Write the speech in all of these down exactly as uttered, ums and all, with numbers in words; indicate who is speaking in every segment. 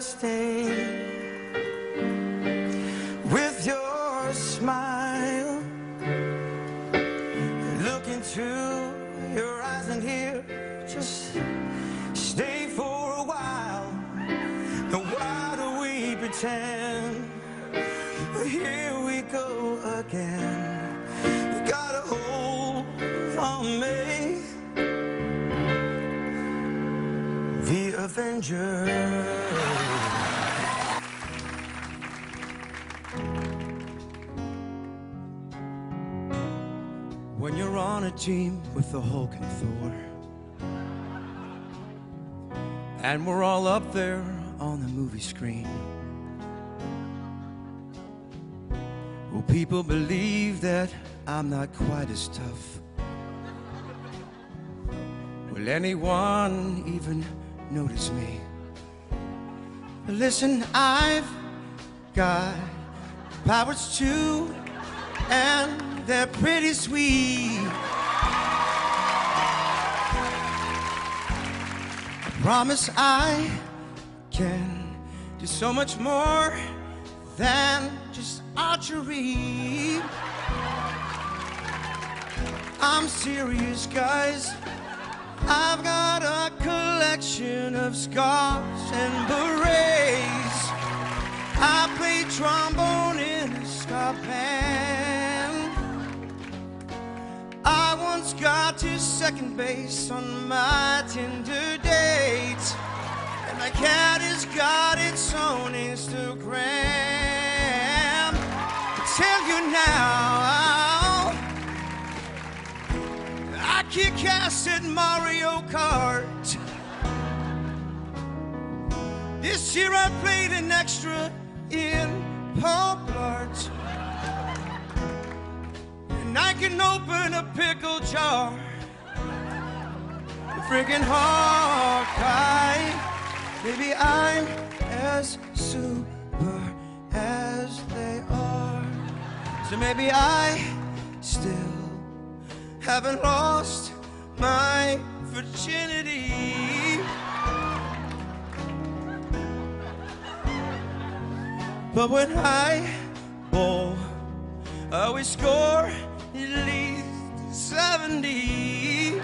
Speaker 1: trusting with your smile. Look into your eyes and here, just stay for a while. And why do we pretend? Here we go again. You got a hold on me, the Avenger. When you're on a team with the Hulk and Thor, and we're all up there on the movie screen, will people believe that I'm not quite as tough? Will anyone even notice me? Listen, I've got powers too, and they're pretty sweet. I promise I can do so much more than just archery. I'm serious, guys. I've got a collection of scars and berets. I play trombone in a ska band. I once got to second base on my Tinder date, and my cat has got its own Instagram. I tell you now, I kick ass at Mario Kart. This year I played an extra in Pop Art. And I can open a pickle jar. The friggin' Hawkeye. Maybe I'm as super as they are. So maybe I still haven't lost my virginity. But when I bowl, I always score at least seventy.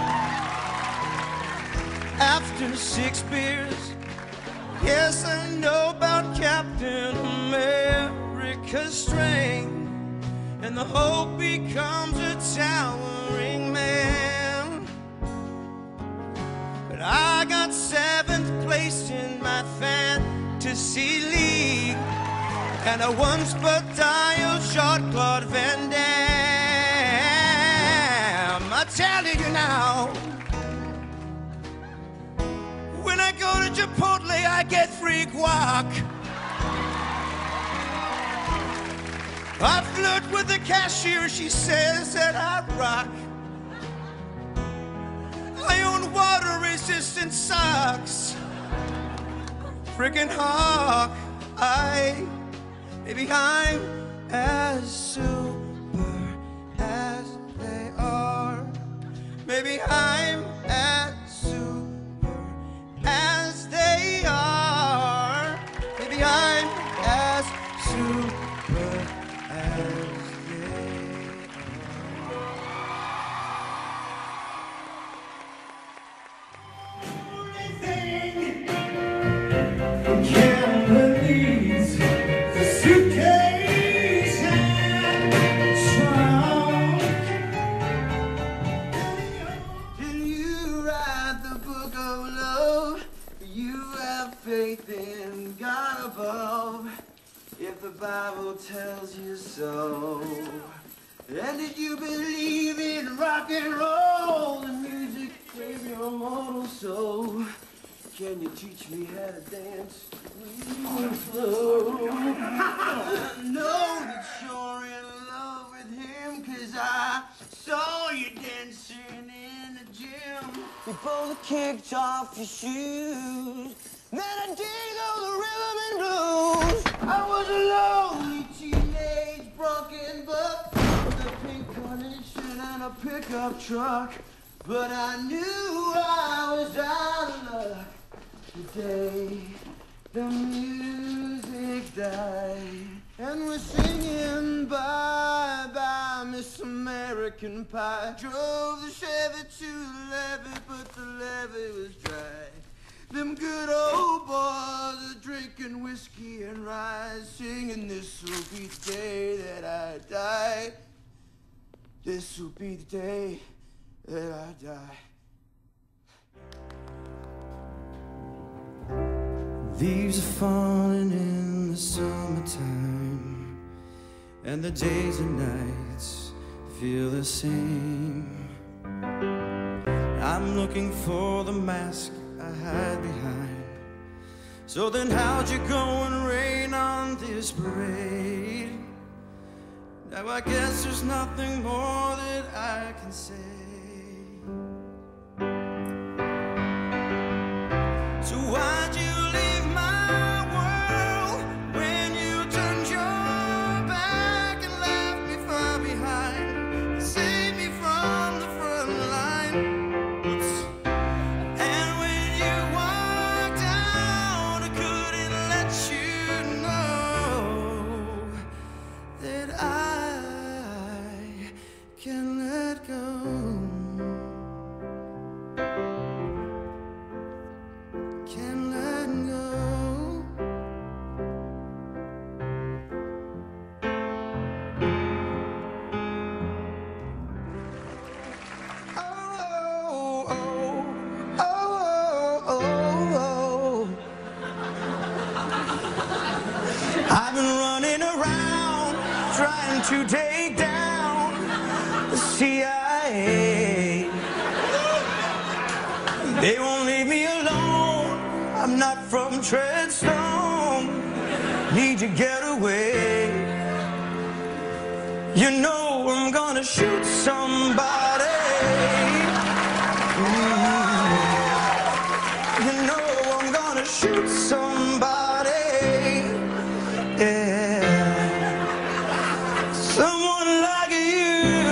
Speaker 1: After six beers, yes, I know about Captain America's strength, and the hope becomes a towering man. But I got seventh place in my fantasy league, and I once but dialed shot Claude Van Damme. I tell you now, when I go to Chipotle, I get free guac. I flirt with the cashier, she says that I rock. I own water-resistant socks. Frickin' Hawk, I, maybe I'm as super as they are. Maybe I'm as super as they are. Maybe I'm as super as they
Speaker 2: Cantonese, the suitcase and trunk.
Speaker 1: Can you write the book of love? You have faith in God above, if the Bible tells you so. And did you believe in rock and roll? The music gave your mortal soul. Can you teach me how to dance real slow? I know that you're in love with him, 'cause I saw you dancing in the gym. You both kicked off your shoes. Then I dig all the rhythm and blues. I was a lonely teenage broken buck with a pink carnation and a pickup truck. But I knew I was out of luck the day the music died, and we're singing bye bye, Miss American Pie. Drove the Chevy to the levee, but the levee was dry. Them good old boys are drinking whiskey and rye, singing, this will be the day that I die. This will be the day that I die. Leaves are falling in the summertime, and the days and nights feel the same. I'm looking for the mask I hide behind. So then how'd you go and rain on this parade? Now I guess there's nothing more that I can say. So why'd you leave my world when you turned your back and left me far behind? Saved me from the front line. Oops. And when you walked out, I couldn't let you know that I can let go. Can let go. Oh, oh, oh, oh, oh, oh. I've been running around trying to take down the C I A. They won't leave me alone. I'm not from Treadstone. Need to get away. You know I'm gonna shoot somebody. Mm. You know I'm gonna shoot somebody. Yeah. Someone like you.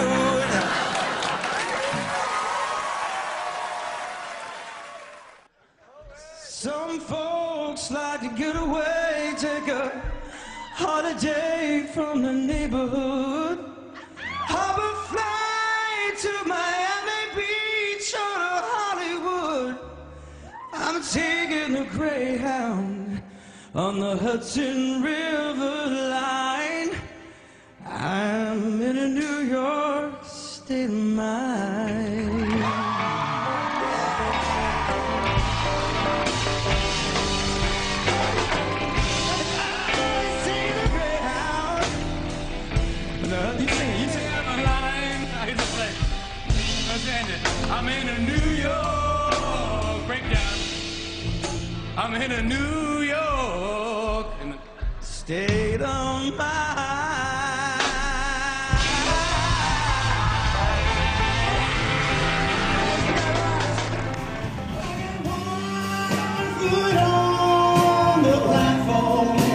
Speaker 1: Some folks like to get away, take a holiday from the neighborhood. Hop a flight to Miami Beach or to Hollywood. I'm taking the Greyhound on the Hudson River line. I'm in a New York state of mind.
Speaker 2: I'm in a New York breakdown. I'm in a New York in the
Speaker 1: State of mind.
Speaker 2: One foot on the platform.